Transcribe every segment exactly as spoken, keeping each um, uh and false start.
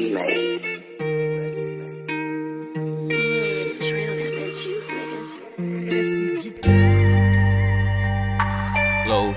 Really made. Low.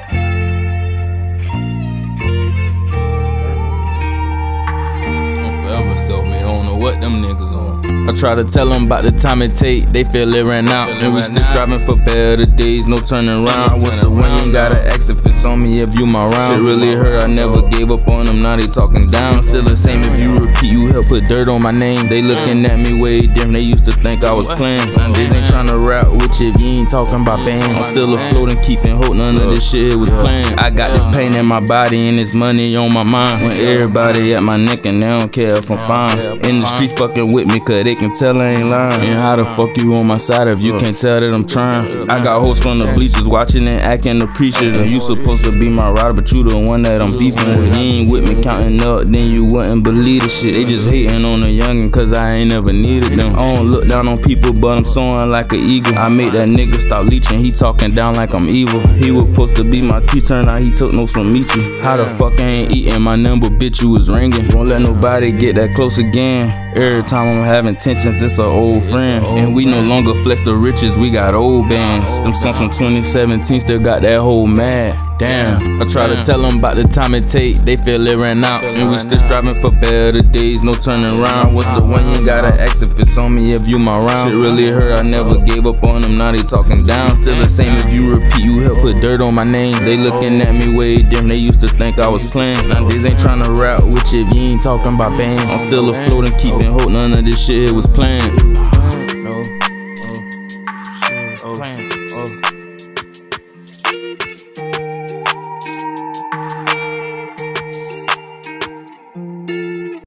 I'm forever self-made. I don't know what them niggas on. I try to tell them about the time it take, they feel it ran out. And we still striving for better days, no turning around. What's the one you ain't gotta ask if it's on me if you my round. Shit really hurt, I never gave up on them, now they talking down. Still the same if you repeat, you help put dirt on my name. They looking at me way different, they used to think I was playing. Nowadays ain't trying to rap with you if you ain't talking about bands. I'm still afloat and keeping hope, none of this shit was planned. I got this pain in my body and this money on my mind. When everybody at my neck and they don't care if I'm fine. In the streets fucking with me cause they can tell I ain't lying. And how the fuck you on my side if you can't tell that I'm trying? I got hoes from the bleachers watching and acting appreciative. You supposed to be my rider, but you the one that I'm beefing with. You ain't with me counting up, then you wouldn't believe the shit. They just hating on the youngin' cause I ain't never needed them. I don't look down on people, but I'm soaring like an eagle. I made that nigga stop leeching, he talking down like I'm evil. He was supposed to be my teacher, turned out he took notes from Meech. How the fuck I ain't eating my number, bitch, you was ringing. Won't let nobody get that close again. Every time I'm having tensions, it's an old friend. And we no longer flex the riches, we got old bands. Them songs from twenty seventeen still got that whole mad. Damn, I try to tell them about the time it take, they feel it ran out. And we still striving for better days, no turning around. What's the one you ain't gotta ask if it's on me if you my round. Shit really hurt, I never gave up on them, now they talking down. Still the same if you repeat, you help put dirt on my name. They looking at me way different, they used to think I was playing. Nowadays ain't trying to rap with you if you ain't talking about bands. I'm still afloat and keeping hope, none of this shit was planned.